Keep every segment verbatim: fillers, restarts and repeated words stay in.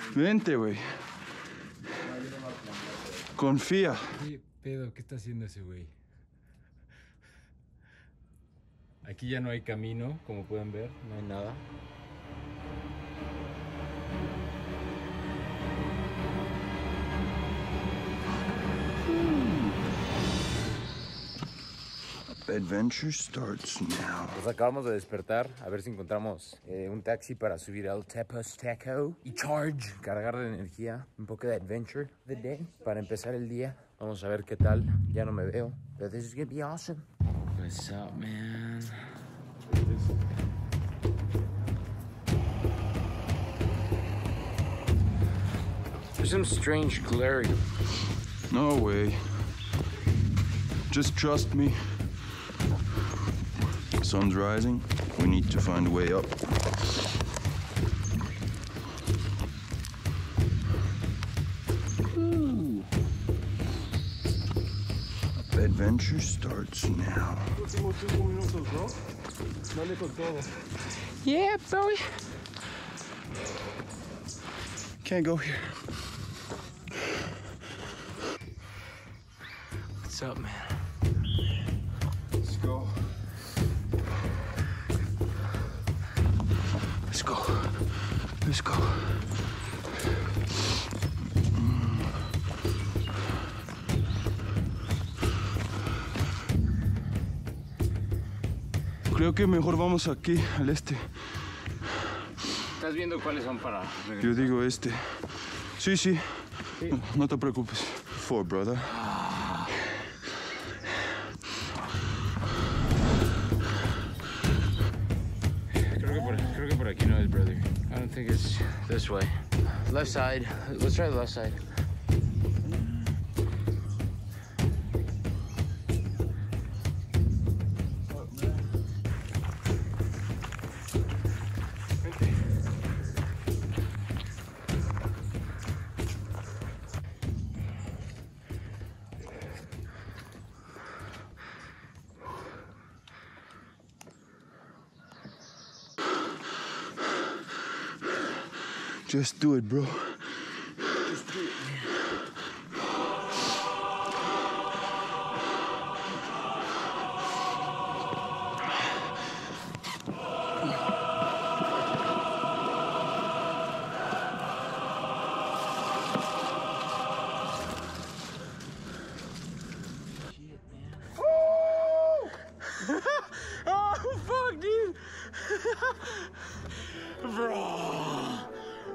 Vente, güey. Confía. ¿Qué pedo? ¿Qué está haciendo ese güey? Aquí ya no hay camino, como pueden ver, no hay nada. Adventure starts now. Nos acabamos de despertar, a ver si encontramos eh, un taxi para subir al Tepos Taco y charge, cargar de energía, un poco de adventure the day para empezar el día. Vamos a ver qué tal, ya no me veo, but this is gonna be awesome. What's up, man? There's some strange glaring. No way. Just trust me. Sun's rising. We need to find a way up. Ooh. Adventure starts now. Yeah, Zoe. Can't go here. What's up, man? Let's go. Let's go. Let's go. Creo que mejor vamos aquí, al este. ¿Estás viendo cuáles son para regresar? Yo digo este. Sí, sí. sí. No, no te preocupes. Four, brother. Creo que, por, creo que por aquí no es, brother. I don't think it's this way. Left side. Let's try the left side. Just do it, bro. Just do it, man. Oh, fuck, dude. Bro.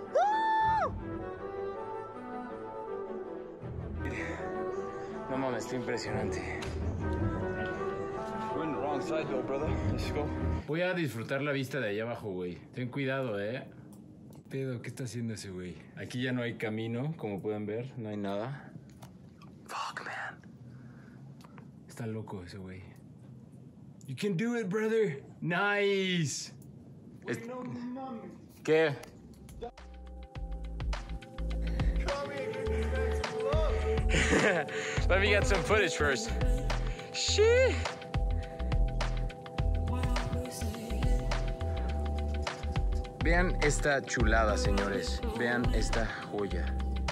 No mames, está impresionante. We're in the wrong side though, brother. Let's go. Voy a disfrutar la vista de allá abajo, güey. Ten cuidado, eh. Pedo, ¿qué está haciendo ese güey? Aquí ya no hay camino, como pueden ver, no hay nada. Fuck, man. Está loco ese güey. You can do it, brother. Nice. Es... ¿Qué? Let me get some footage first. Shit. Vean esta chulada, señores. Vean esta joya.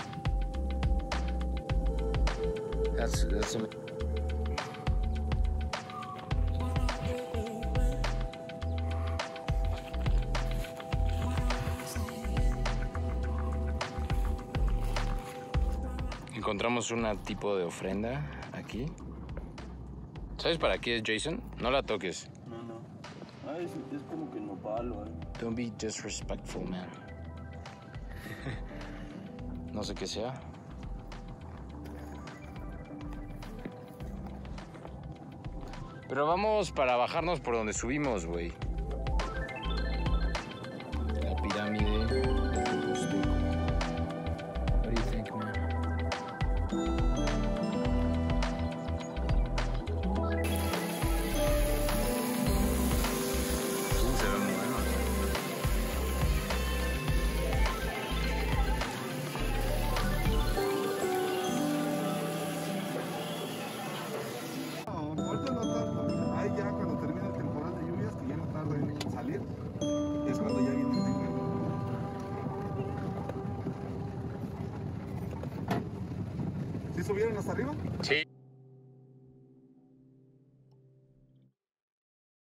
That's, that's some... Encontramos un tipo de ofrenda aquí. ¿Sabes para qué es, Jason? No la toques. No, no. Ah, es, es como que nopal o algo. Don't be disrespectful, man. No sé qué sea. Pero vamos para bajarnos por donde subimos, güey. La pirámide de Teposteco. What do you think, man? Se ve muy bueno. No, ahorita no tanto. Ahí ya cuando termine el temporal de lluvias, que ya no tarda. ¿Sí subieron hasta arriba? Sí.